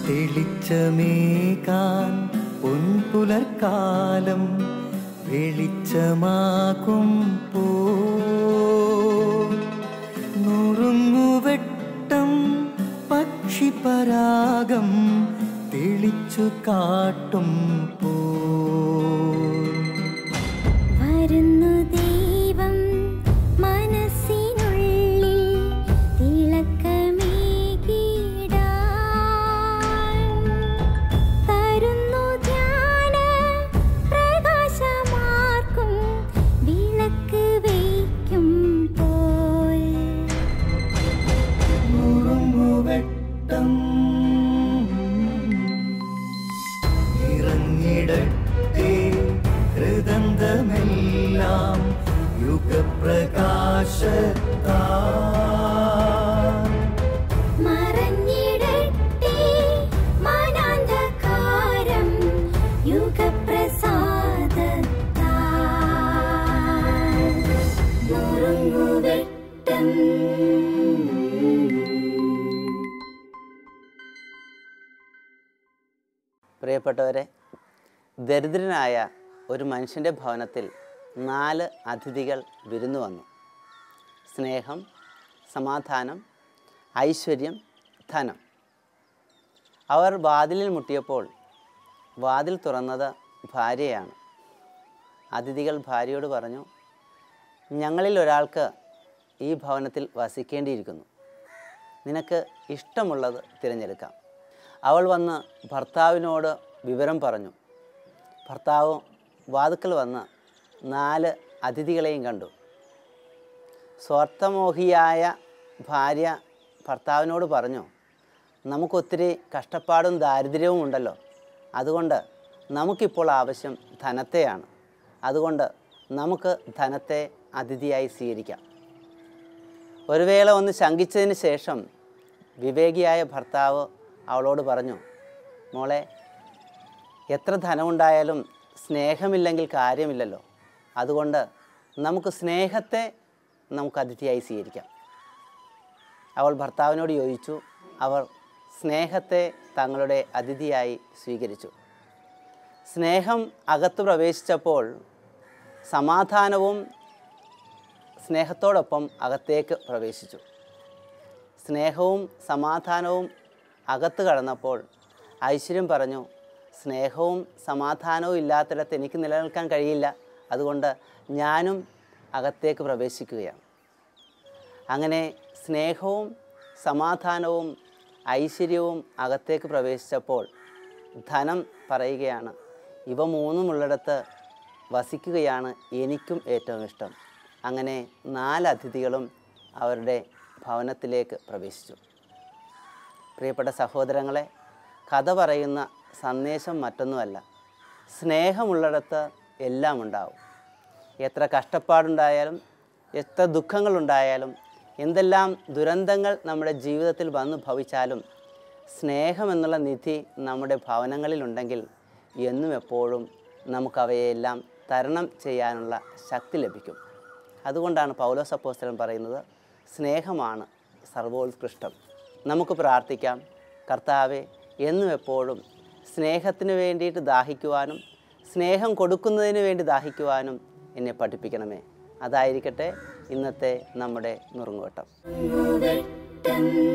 തെളിച്ചമേകാൻ പൊൻപുലർക്കാലം വെളിച്ചമാകുമ്പോ നുറുങ്ങുവെട്ടം പക്ഷിപരാഗം തെളിച്ചു കാട്ടുമ്പോ വരുന്നു ദൈവം മനസ്സിനുള്ളിൽ തിളക്കമേകിടാൻ തരുന്നു ധ്യാന പ്രകാശമാർക്കും വിളക്ക് വയ്ക്കുമ്പോൾ നുറുങ്ങുവെട്ടം ഇറങ്ങിടട്ടെ ഹൃദന്തമെല്ലാം യുഗപ്രകാശത്താൽ മറഞ്ഞിടട്ടെ മനാന്ധകാരം യുഗപ്രസാദത്താൽ നുറുങ്ങുവെട്ടം. പ്രിയപ്പെട്ടവരെ, ദരിദ്രനായ ഒരു മനുഷ്യൻ്റെ ഭവനത്തിൽ 4 അതിഥികൾ വിരുന്നു വന്നു. സ്നേഹം, സമാധാനം, ഐശ്വര്യം, ധനം. അവർ വാതിലിൽ മുട്ടിയപ്പോൾ വാതിൽ തുറന്നത് ഭാര്യയാണ്. അതിഥികൾ ഭാര്യയോട് പറഞ്ഞു, ഞങ്ങളിൽ ഒരാൾക്ക് ഈ ഭവനത്തിൽ വസിക്കേണ്ടിയിരിക്കുന്നു. നിനക്ക് ഇഷ്ടമുള്ളത് തിരഞ്ഞെടുക്കാം. അവൾ വന്ന് ഭർത്താവിനോട് വിവരം പറഞ്ഞു. ഭർത്താവ് വാതുക്കൽ വന്ന് 4 അതിഥികളെയും കണ്ടു. സ്വാർത്ഥമോഹിയായ ഭാര്യ ഭർത്താവിനോട് പറഞ്ഞു, നമുക്കൊത്തിരി കഷ്ടപ്പാടും ദാരിദ്ര്യവും ഉണ്ടല്ലോ, അതുകൊണ്ട് നമുക്കിപ്പോൾ ആവശ്യം ധനത്തെയാണ്. അതുകൊണ്ട് നമുക്ക് ധനത്തെ അതിഥിയായി സ്വീകരിക്കാം. ഒരു വേള ഒന്ന് ശങ്കിച്ചതിന് ശേഷം വിവേകിയായ ഭർത്താവ് അവളോട് പറഞ്ഞു, മോളെ, എത്ര ധനമുണ്ടായാലും സ്നേഹമില്ലെങ്കിൽ കാര്യമില്ലല്ലോ. അതുകൊണ്ട് നമുക്ക് സ്നേഹത്തെ അതിഥിയായി സ്വീകരിക്കാം. അവൾ ഭർത്താവിനോട് യോജിച്ചു. അവർ സ്നേഹത്തെ തങ്ങളുടെ അതിഥിയായി സ്വീകരിച്ചു. സ്നേഹം അകത്ത് പ്രവേശിച്ചപ്പോൾ സമാധാനവും സ്നേഹത്തോടൊപ്പം അകത്തേക്ക് പ്രവേശിച്ചു. സ്നേഹവും സമാധാനവും അകത്ത് കടന്നപ്പോൾ ഐശ്വര്യം പറഞ്ഞു, സ്നേഹവും സമാധാനവും ഇല്ലാത്തിടത്ത് എനിക്ക് നിലനിൽക്കാൻ കഴിയില്ല, അതുകൊണ്ട് ഞാനും അകത്തേക്ക് പ്രവേശിക്കുകയാണ്. അങ്ങനെ സ്നേഹവും സമാധാനവും ഐശ്വര്യവും അകത്തേക്ക് പ്രവേശിച്ചപ്പോൾ ധനം പറയുകയാണ്, ഇവ മൂന്നുമുള്ളിടത്ത് വസിക്കുകയാണ് എനിക്കും ഏറ്റവും ഇഷ്ടം. അങ്ങനെ 4 അതിഥികളും അവരുടെ ഭവനത്തിലേക്ക് പ്രവേശിച്ചു. പ്രിയപ്പെട്ട സഹോദരങ്ങളെ, കഥ പറയുന്ന സന്ദേശം മറ്റൊന്നുമല്ല, സ്നേഹമുള്ളിടത്ത് എല്ലാം ഉണ്ടാവും. എത്ര കഷ്ടപ്പാടുണ്ടായാലും, എത്ര ദുഃഖങ്ങളുണ്ടായാലും, എന്തെല്ലാം ദുരന്തങ്ങൾ നമ്മുടെ ജീവിതത്തിൽ വന്നു ഭവിച്ചാലും സ്നേഹമെന്നുള്ള നിധി നമ്മുടെ ഭവനങ്ങളിലുണ്ടെങ്കിൽ എന്നും എപ്പോഴും നമുക്കവയെല്ലാം തരണം ചെയ്യാനുള്ള ശക്തി ലഭിക്കും. അതുകൊണ്ടാണ് പൗലോസ് അപ്പോസ്തലൻ പറയുന്നത്, സ്നേഹമാണ് സർവോത്കൃഷ്ടം. നമുക്ക് പ്രാർത്ഥിക്കാം, കർത്താവേ, എന്നും എപ്പോഴും സ്നേഹത്തിന് വേണ്ടിയിട്ട് ദാഹിക്കുവാനും സ്നേഹം കൊടുക്കുന്നതിന് വേണ്ടി ദാഹിക്കുവാനും എന്നെ പഠിപ്പിക്കണമേ. അതായിരിക്കട്ടെ ഇന്നത്തെ നമ്മുടെ നുറുങ്ങുവട്ടം.